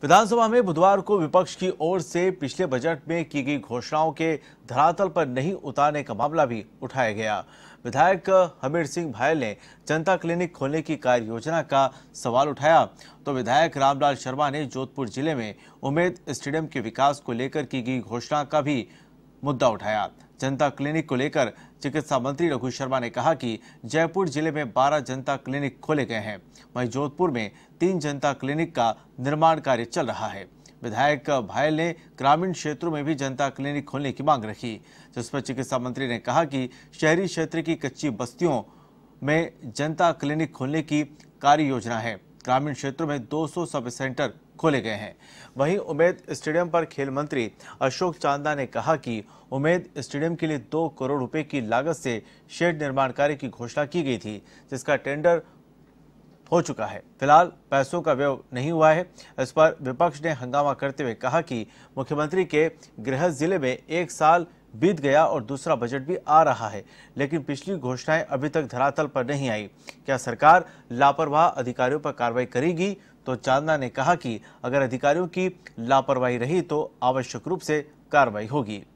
विधानसभा में बुधवार को विपक्ष की ओर से पिछले बजट में की गई घोषणाओं के धरातल पर नहीं उतारने का मामला भी उठाया गया। विधायक हमीर सिंह भायल ने जनता क्लिनिक खोलने की कार्य योजना का सवाल उठाया तो विधायक रामलाल शर्मा ने जोधपुर जिले में उम्मेद स्टेडियम के विकास को लेकर की गई घोषणा का भी मुद्दा उठाया। जनता क्लिनिक को लेकर चिकित्सा मंत्री रघु शर्मा ने कहा कि जयपुर जिले में 12 जनता क्लिनिक खोले गए हैं, वहीं जोधपुर में 3 जनता क्लिनिक का निर्माण कार्य चल रहा है। विधायक भायल ने ग्रामीण क्षेत्रों में भी जनता क्लिनिक खोलने की मांग रखी, जिस पर चिकित्सा मंत्री ने कहा कि शहरी क्षेत्र की कच्ची बस्तियों में जनता क्लिनिक खोलने की कार्य योजना है। ग्रामीण क्षेत्रों में 200 सब सेंटर खोले गए हैं। वहीं उम्मेद स्टेडियम पर खेल मंत्री अशोक चांदा ने कहा कि उम्मेद स्टेडियम के लिए 2 करोड़ रुपए की लागत से शेड निर्माण कार्य की घोषणा की गई थी, जिसका टेंडर हो चुका है। फिलहाल पैसों का व्यय नहीं हुआ है। इस पर विपक्ष ने हंगामा करते हुए कहा कि मुख्यमंत्री के गृह जिले में 1 साल बीत गया और दूसरा बजट भी आ रहा है, लेकिन पिछली घोषणाएं अभी तक धरातल पर नहीं आई। क्या सरकार लापरवाह अधिकारियों पर कार्रवाई करेगी? तो चांदा ने कहा कि अगर अधिकारियों की लापरवाही रही तो आवश्यक रूप से कार्रवाई होगी।